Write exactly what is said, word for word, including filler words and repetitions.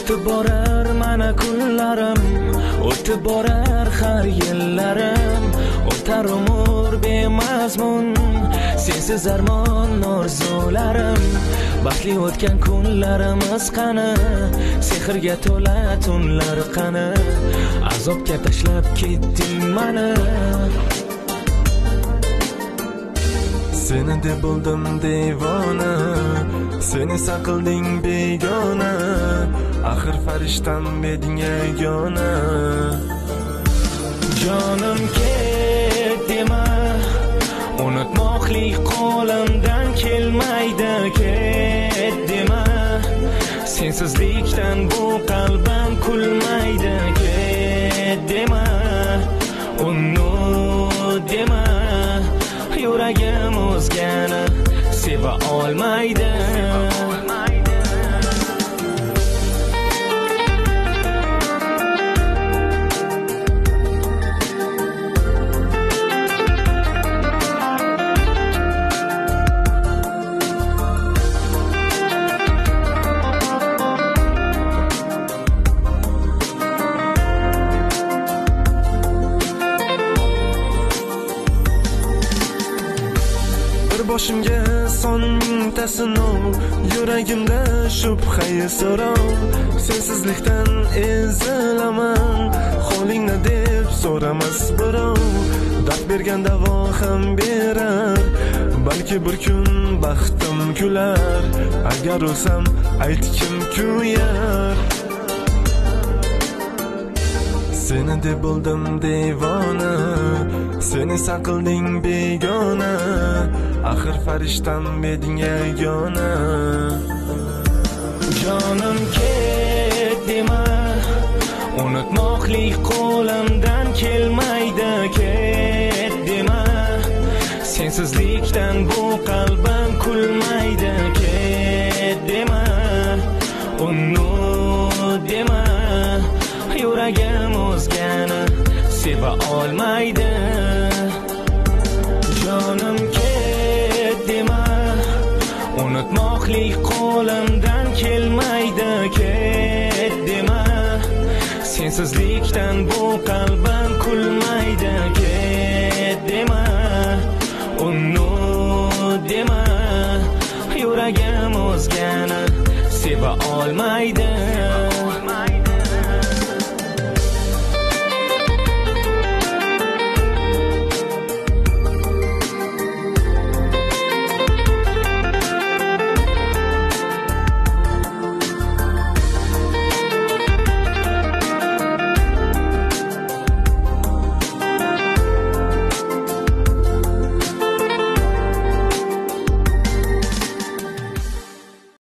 o'tib borar mana kunlarim, o'tib borar har yillarim, o'tar umr bemazmun, sensiz armon orzularim. Baxtli o'tgan kunlarimiz qani, sehrga to'la tunlar qani, azobga tashlab ketding mani. Seni deb bo'ldim devona, seni saqilding begona, axir farishtam eding yagona. Jonim ket dema, unutmoqlik qo'limdan kelmaydi, ket dema, sensizlikdan bu qalbim kulmaydi, ket dema, unut dema, yuragim o'zgani seva olmaydi. Boshimga son mingta sinov, yuragimda shubha-yu so'rov. Sensizlikdan ezilaman, holingni deb so'ramas birov. Dard bergan davo ham berar, balki bir kun baxtim kular. Agar o'lsam aytkim kuyar. Seni deb bo'ldim devona, seni saqilding begona, axir farishtam eding yagona. Jonim ket dema, unutmoqlik qo'limdan kelmaydi, ket dema, sensizlikdan bu qalbim kulmaydi, ket dema, unut dema, yuragim o'zgani seva olmaydi. Jonim ket dema, unutmoqlik qo'limdan kelmaydi, ket dema, sensizlikdan bu qalbim kulmaydi, ket dema, unut dema, yuragim o'zgani seva olmaydi.